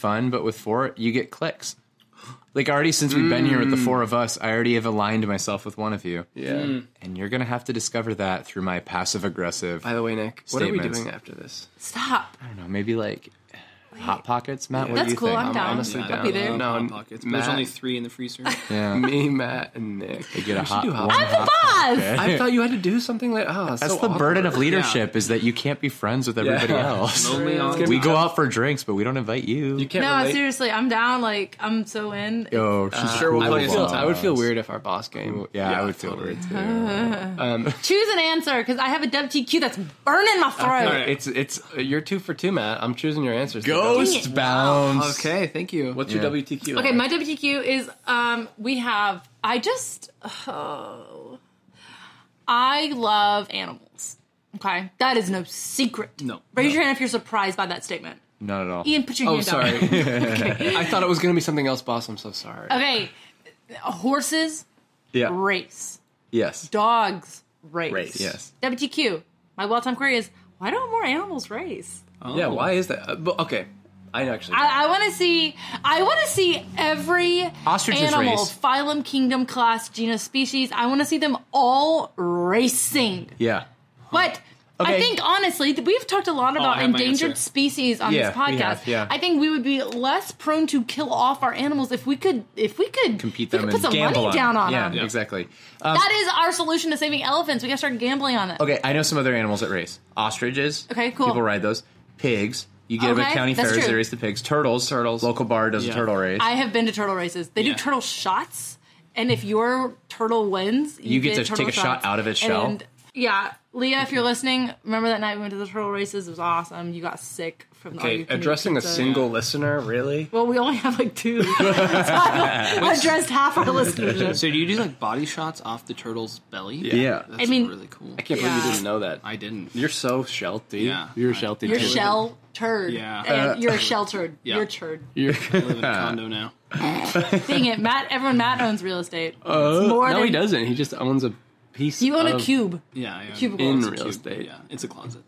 fun, but with 4, you get clicks. Like, already since we've been here with the 4 of us, I already have aligned myself with one of you. Yeah. And you're going to have to discover that through my passive-aggressive By the way, Nick, what are we statements. doing after this? Stop. I don't know, maybe like Hot Pockets, Matt? What do That's you cool. think? I'm down. honestly I'll down. be there. No, Hot Pockets. Matt- There's only 3 in the freezer. Yeah. Me, Matt, and Nick. They get a hot, do Hot one I'm the hot boss. pocket. I thought you had to do something like, oh, That's the burden of leadership is that you can't be friends with everybody else. Lonely on We go out for drinks, but we don't invite you. You can't No, relate. seriously, I'm down. Like, I'm so in. Yo, she's Sure, we'll cool play with sometime. I would feel weird if our boss game. Yeah, I would feel weird too. Choose an answer, because I have a WTQ that's burning my throat. Alright. It's you're 2 for 2, Matt. I'm choosing your answers. Ghost bounce. Okay, thank you. What's your WTQ? Okay, my WTQ is I love animals. Okay, that is no secret. No. Raise your hand if you're surprised by that statement. Not at all. Ian, put your Oh, hand sorry. up. Okay. I thought it was going to be something else, boss. I'm so sorry. Okay, horses Yeah. race, Yes. dogs race. Race. Yes. WTQ. My well-timed query is why don't more animals race? Oh. Yeah, why is that? But, okay, I actually. I want to see. Every Ostriches animal, race. phylum, kingdom, class, genus, species. I want to see them all racing. Yeah. But Okay. I think honestly, we've talked a lot I about have my endangered answer. species on Yeah, this we podcast. have, yeah. I think we would be less prone to kill off our animals if we could Compete we them could put and some gamble money down on yeah, them. exactly. That is our solution to saving elephants. We gotta start gambling on it. Okay, I know some other animals that race. Ostriches. Okay, cool. People ride those. Pigs. You get them at Okay, county that's fairs. true. They race the pigs. Turtles. Local bar does a Yeah. turtle race. I have been to turtle races. They do Yeah. turtle shots, and if your turtle wins, You get to turtle take a shot shots. out of its shell? And, yeah, Leah, if you're listening, remember that night we went to the turtle races? It was awesome. You got sick from the Okay, addressing a single listener, really? Well, we only have like 2. So I addressed half our listeners. So do you do like body shots off the turtle's belly? Yeah. That's I mean- really cool. I can't believe you didn't know that. I didn't. You're so shelty. Yeah. You're shelty. You're too. shell turd. Yeah. And you're a shell turd. Yeah. You're turd. You're I live in a condo now. Dang it, Matt. Matt owns real estate. It's more no, than he doesn't. He just owns a piece. You own a of- cube. Yeah, yeah. Cubicle. in It's a real Cute. estate. Yeah, it's a closet.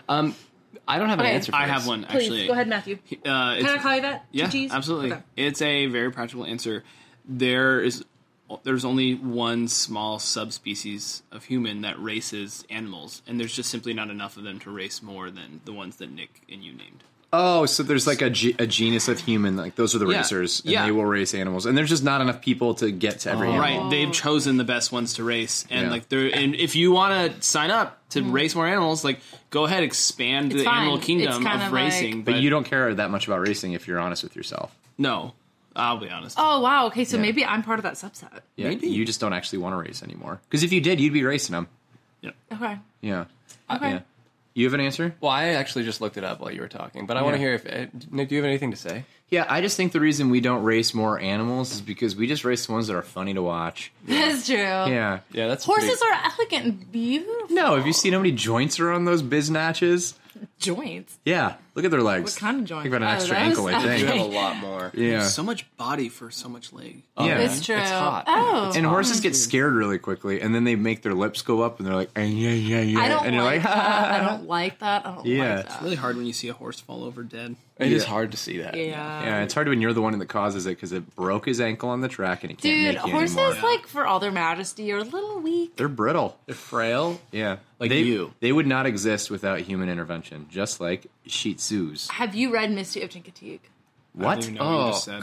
I don't have an Okay. answer. For I this. have one Please actually. go ahead, Matthew. It's, Can I call you that? Yeah, Cheese? absolutely. Okay. It's a very practical answer. There's only one small subspecies of human that races animals, and there's just simply not enough of them to race more than the ones that Nick and you named. Oh, so there's like a genus of human, like those are the Yeah. racers, and Yeah. they will race animals, and there's just not enough people to get to every animal. Right, they've chosen the best ones to race, and Yeah. and if you want to sign up to race more animals, like go ahead, expand It's the fine. animal It's kingdom kind of of like- racing. But you don't care that much about racing if you're honest with yourself. No, I'll be honest. Oh, wow. Okay, so Yeah. maybe I'm part of that subset. Yeah, Maybe. you just don't actually want to race anymore. Because if you did, you'd be racing them. Okay. Yeah. Okay. Yeah. You have an answer? Well, I actually just looked it up while you were talking, but I want to hear if Nick. Do you have anything to say? Yeah, I just think the reason we don't race more animals is because we just race the ones that are funny to watch. That's true. Yeah. Yeah, that's Horses are elegant and beautiful. No, have you seen how many joints are on those biznatches? Joints. Yeah, look at their legs. What kind of joints? Think about an Oh, extra those? ankle, I You think. have a Okay. lot more. Yeah. So much body for so much leg. Yeah. It's true. It's hot. Oh. And horses get scared really quickly, and then they make their lips go up, and they're like, yeah. I don't and you're like like, that. I don't like that. I don't Yeah. like that. Really hard when you see a horse fall over dead. It is Yeah. hard to see that. Yeah. Yeah, it's hard when you're the one that causes it because it broke his ankle on the track and it can't Dude, make you horses, anymore. like, for all their majesty, are a little weak. They're brittle. They're frail. Yeah. Like they, you. They would not exist without human intervention, just like Shih Tzus. Have you read Misty of Chincoteague? I What? don't even know what you just said.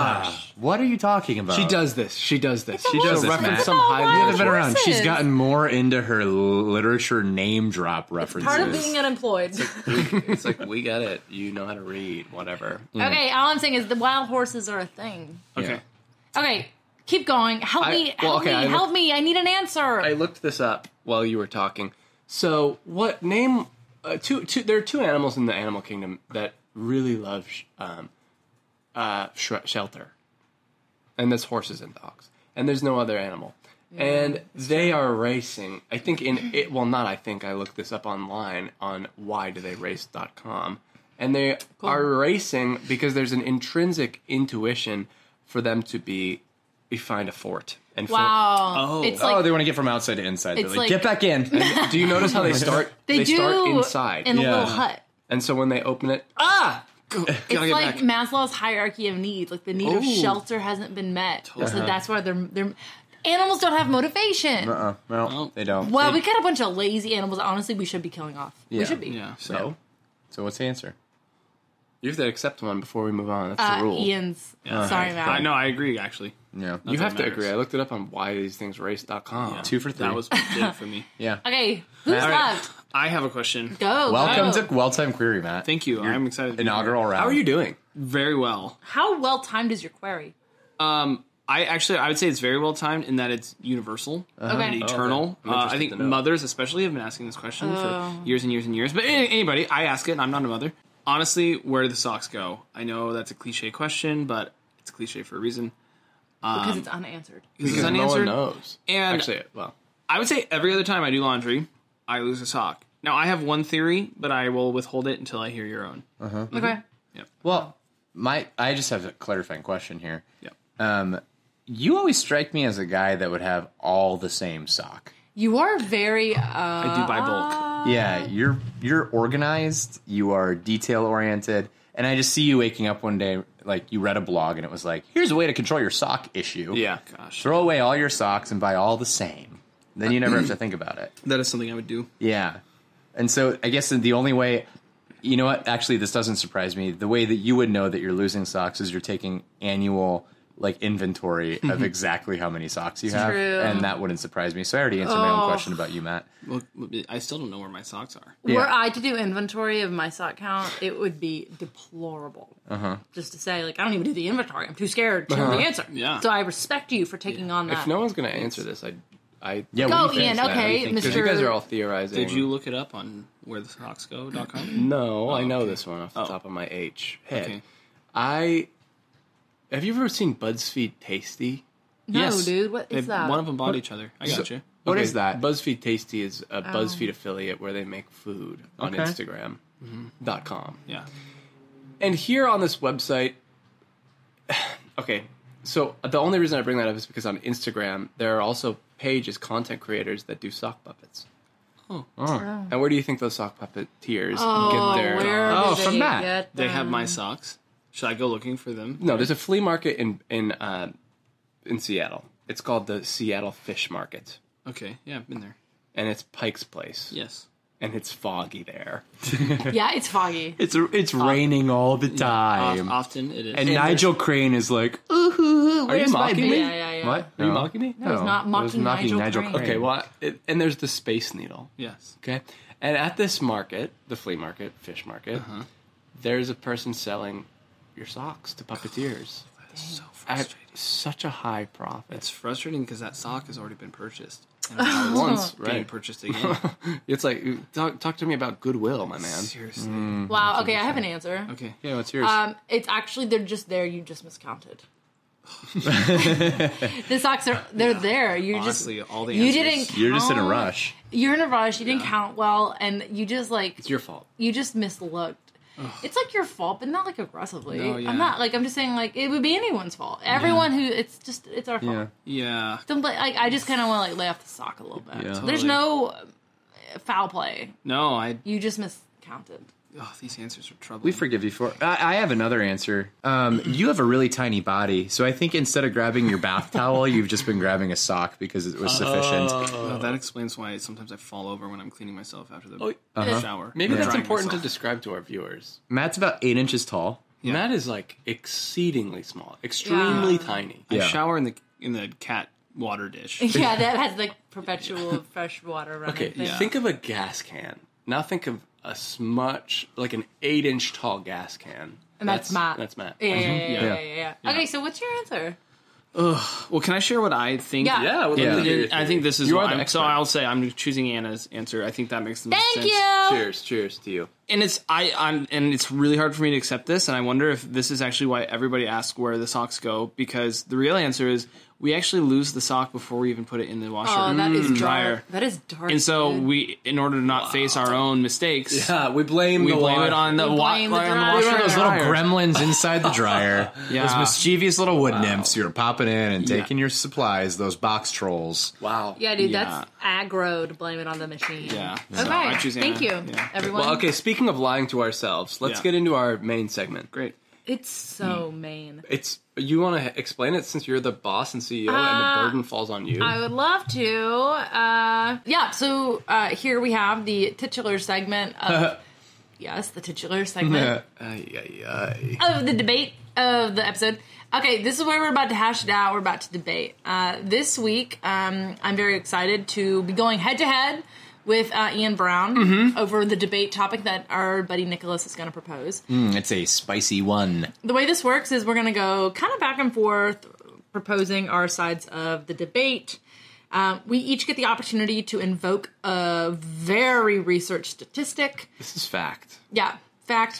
What are you talking about? She does this. She does this. She does this, reference Matt. some all high. wild I've been around. She's horses. gotten more into her literature name drop references. Part of being unemployed. It's like we get it. You know how to read. Whatever. Okay, all I'm saying is the wild horses are a thing. Okay. Okay, keep going. Help me. Help me. I need an answer. I looked this up while you were talking. So, what name? There are two animals in the animal kingdom that really love shelter, and that's horses and dogs. And there's no other animal. And they are racing. I think not I think. I looked this up online on whydotheyrace.com. And they are racing because there's an intrinsic intuition for them to find a fort. And wow. Oh. It's Oh, like they want to get from outside to inside. They're It's like, like- get back in. do you notice how they start? they do start inside. in a Yeah. little hut. And so when they open it, It's like Maslow's hierarchy of needs. Like the need of shelter hasn't been met, so that's why they're. Animals don't have motivation. No, they don't. Well, we got a bunch of lazy animals. Honestly, we should be killing off. Yeah. We should be. Yeah. So what's the answer? you have to accept one before we move on. That's the rule. Ian's. Sorry, Matt. I know. I agree. Actually, Yeah. You have to agree. I looked it up on whythesethingerace.com. 2 for 3. that was big for me. Yeah. Okay, who's left? I have a question. Go. Welcome go. to Well-Timed Query, Matt. Thank you. I'm excited. Inaugural round. How are you doing? Very well. How well timed is your query? I would say it's very well timed in that it's universal Okay. and eternal. I'm interested I think to know. mothers especially have been asking this question for years and years and years. But anybody, I ask it, and I'm not a mother. Honestly, where do the socks go? I know that's a cliche question, but it's a cliche for a reason. Because it's unanswered. Because it's No one unanswered. knows. And Actually, well, I would say every other time I do laundry, I lose a sock. Now, I have one theory, but I will withhold it until I hear your own. Okay. Well, I just have a clarifying question here. Yeah. You always strike me as a guy that would have all the same sock. You are very. I do buy bulk. Yeah, you're organized, you are detail oriented, and I just see you waking up one day like you read a blog and it was like, here's a way to control your sock issue. yeah. Gosh. Throw away all your socks and buy all the same. Then you never have to think about it. That is something I would do. Yeah. And so I guess the only way, you know what, actually this doesn't surprise me. The way that you would know that you're losing socks is you're taking annual inventory of exactly how many socks you have. True. And that wouldn't surprise me. So I already answered my own question about you, Matt. Well, I still don't know where my socks are. Yeah. Were I to do inventory of my sock count, it would be deplorable. Just to say, I don't even do the inventory. I'm too scared to know the answer. Yeah. So I respect you for taking on that. If no one's going to answer this, I Yeah, Go, what do you Ian. think? Okay, Matt? because you guys are all theorizing. Did you look it up on wherethesocksgo.com? No, I know okay. this one off the top of my head. Okay. Have you ever seen BuzzFeed Tasty? No, Yes. dude. What is that? One of them bought each other. I got you. What is that? BuzzFeed Tasty is a BuzzFeed affiliate where they make food on Okay. Instagram.com. Yeah. And here on this website, okay, so the only reason I bring that up is because on Instagram, there are also pages, content creators that do sock puppets. Oh. And where do you think those sock puppeteers Oh, get their... where Oh, do from they Matt. get They have them? my socks. Should I go looking for them? No, there's a flea market in Seattle. It's called the Seattle Fish Market. Okay. Yeah, I've been there. And it's Pike's Place. Yes. And it's foggy there. Yeah, it's foggy. It's raining all the time. Often it is. And Nigel Crane is like, ooh, Are you mocking me? Yeah. what? Are you mocking me? No, it's not mocking Nigel Crane. Okay, well, and there's the Space Needle. Yes. Okay? And at this market, the flea market, fish market, there's a person selling your socks to puppeteers That is so at frustrating. such a high profit. It's frustrating because that sock has already been purchased. And Once, being right? purchased again. It's like, talk to me about goodwill, my man. Seriously. Wow. Okay, I have an answer. Okay. Yeah, what's yours? It's actually they're just there. You just miscounted. The socks they're there. You Honestly, just all the you answers. didn't. Count, You're just in a rush. You're in a rush. You didn't count well, and you just It's your fault. you just mislooked. It's like your fault, but not aggressively. No, yeah. I'm not I'm just saying it would be anyone's fault. Everyone who it's our fault. Yeah. Yeah. Don't I just kind of want to lay off the sock a little bit. Yeah. There's Totally. no foul play. No, You just miscounted. these answers are troubling. We forgive you for it. I have another answer. You have a really tiny body, so I think instead of grabbing your bath towel, you've just been grabbing a sock because it was sufficient. No, that explains why sometimes I fall over when I'm cleaning myself after the shower. Maybe that's Drying important to myself. describe to our viewers. Matt's about 8 inches tall. Matt is exceedingly small, extremely tiny. I Yeah. shower in the cat water dish. Yeah, that has perpetual fresh water running. Okay, thing. think of a gas can. Now think of a smudge, like an 8-inch tall gas can. And that's Matt. That's Matt. Yeah. Okay, so what's your answer? Well, can I share what I think? Yeah. Yeah, well, Yeah. I think this is You what are the I'm, expert. so I'll say I'm choosing Anna's answer. I think that makes the most Thank sense. you. Cheers to you. And it's really hard for me to accept this, and I wonder if this is actually why everybody asks where the socks go, because the real answer is we actually lose the sock before we even put it in the washer. Oh, that is dryer. dark. That is dark. And so dude. in order to not face our own mistakes, Yeah, we blame we the blame water. it on the We blame the dryer. Those little dryer. gremlins inside the dryer. Yeah. Those mischievous little wood nymphs who are popping in and taking your supplies, those box trolls. Wow. Yeah, dude, Yeah. that's aggro to blame it on the machine. Yeah. Okay, So I choose thank you, Anna. Yeah. everyone. Well, okay, speaking speaking of lying to ourselves, let's get into our main segment. Great. It's so main. You want to explain it since you're the boss and CEO and the burden falls on you? I would love to. So here we have the titular segment of... Yes, the titular segment of the debate of the episode. Okay, this is where we're about to hash it out. We're about to debate. This week, I'm very excited to be going head-to-head with Ian Brown over the debate topic that our buddy Nicholas is going to propose. It's a spicy one. The way this works is we're going to go kind of back and forth proposing our sides of the debate. We each get the opportunity to invoke a very researched statistic. This is fact. Yeah, fact.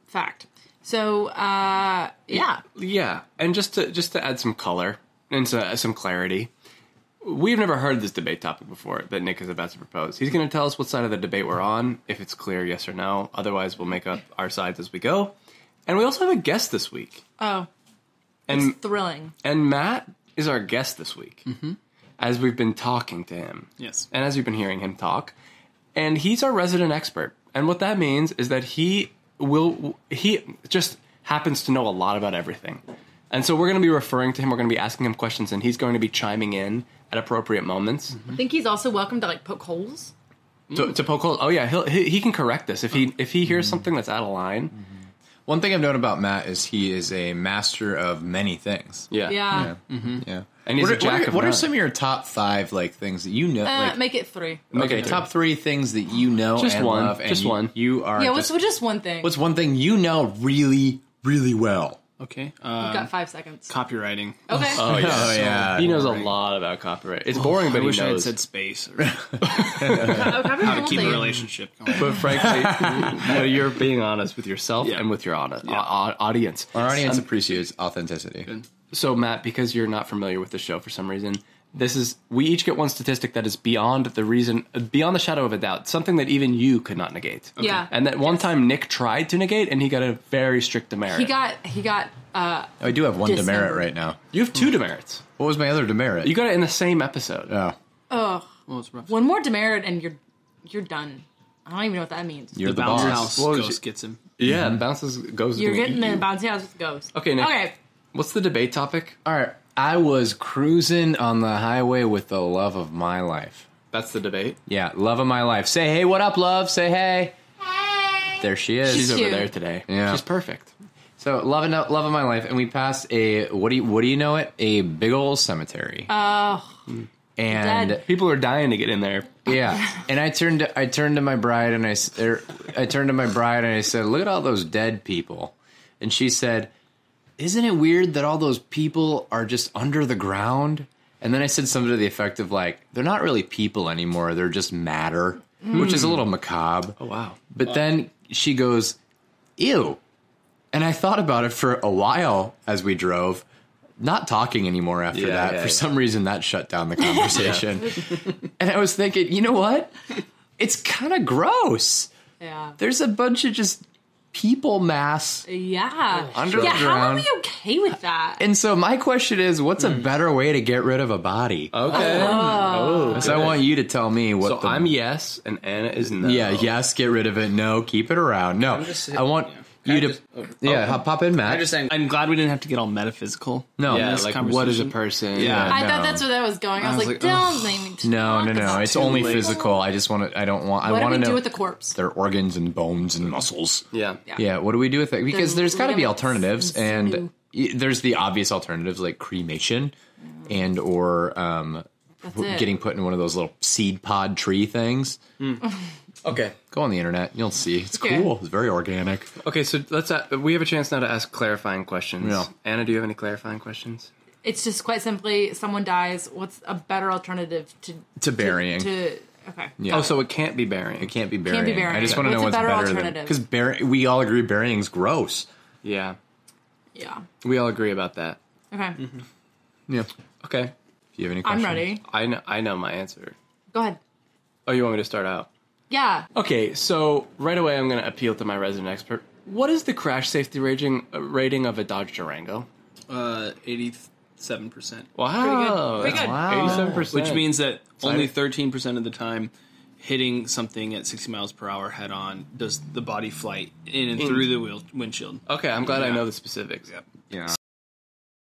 So, yeah. Yeah, and just to add some color and some clarity, we've never heard this debate topic before that Nick is about to propose. He's going to tell us what side of the debate we're on, if it's clear yes or no. Otherwise, we'll make up our sides as we go. And we also have a guest this week. Oh, and it's thrilling. And Matt is our guest this week, as we've been talking to him. Yes. And as you've been hearing him talk. And he's our resident expert. And what that means is that he just happens to know a lot about everything. And so we're going to be referring to him, we're going to be asking him questions, and he's going to be chiming in at appropriate moments. I think he's also welcome to poke holes. To poke holes. Oh yeah, he can correct us if he hears something that's out of line. One thing I've known about Matt is he is a master of many things. Yeah. Yeah. Yeah. And he's a jack of what are none. some of your top 5 things that you know? Make it 3. Okay, top 3 things that you know Just and one. love. And Just one. You are. Yeah, what's just one thing? What's one thing you know really, really well? Okay. You've got 5 seconds. Copywriting. Okay. Oh yeah. He knows a lot about copyright. It's boring, but I he wish I had knows. said space. Or How how to keep a relationship going. But frankly, you're being honest with yourself and with your audience. Our audience appreciates authenticity. Good. So, Matt, because you're not familiar with the show for some reason, we each get one statistic that is beyond the shadow of a doubt, something that even you could not negate. Okay. Yeah. And that one time Nick tried to negate, and he got a very strict demerit. He got. I do have one December. demerit right now. You have 2 demerits. What was my other demerit? You got it in the same episode. Oh, Oh, Well, it's rough. one more demerit and you're done. I don't even know what that means. you're the Bounce boss. house Well, ghost gets him. Yeah, bounces goes. You're gonna getting eat the you. bouncy house with ghosts. Okay, Nick. Okay. What's the debate topic? All right. I was cruising on the highway with the love of my life. That's the debate. Yeah, love of my life. Say hey, what up, love? Say hey. Hey. There she is. She's over cute. there today. Yeah. She's perfect. So love of my life, and we passed a what do you know it? A big old cemetery. Oh. And dead. People are dying to get in there. yeah, and I turned to my bride and I said, "Look at all those dead people," and she said, "Isn't it weird that all those people are just under the ground?" And then I said something to the effect of they're not really people anymore; they're just matter, which is a little macabre. Oh wow. But then she goes, "Ew." And I thought about it for a while as we drove, not talking anymore after that. For some reason, that shut down the conversation. And I was thinking, you know what? It's kind of gross. Yeah. There's a bunch of just people mass. Yeah. Under the How are ground. we okay with that? And so my question is, what's a better way to get rid of a body? Okay. So I want you to tell me what So I'm yes, and Anna is no. Yeah, yes, get rid of it. No, keep it around. No, I want you to pop in, Matt. I'm just saying, I'm glad we didn't have to get all metaphysical. No, Yeah, this like conversation. what is a person? Yeah. I no. thought that's where that was going. I was like, don't make me No. talk It's about only it. physical. I just want to. I don't want. I What want do to we know do with the corpse? their organs and bones and muscles. Yeah. Yeah. What do we do with it? Because there's got to be ligaments alternatives, and and there's the obvious alternatives like cremation, and or That's it. getting put in one of those little seed pod tree things. Okay. Go on the internet. You'll see. It's Okay. cool. It's very organic. Okay, so we have a chance now to ask clarifying questions. Yeah. Anna, do you have any clarifying questions? It's just quite simply, someone dies. What's a better alternative To burying. Okay. Yeah. Oh, so it can't be burying. It can't be burying. Can't be burying. I just want to know What's what's a better better than alternative? because we all agree burying's gross. Yeah. Yeah. We all agree about that. Okay. Yeah. Okay. Do you have any I'm questions? ready. I know my answer. Go ahead. Oh, you want me to start out? Yeah. Okay, so right away I'm going to appeal to my resident expert. What is the crash safety rating of a Dodge Durango? 87%. Wow. Pretty good. That's 87%. Which means that only 13% of the time hitting something at 60 miles per hour head on does the body flight in and through the windshield. Okay, I'm glad I know the specifics. Yep. Yeah.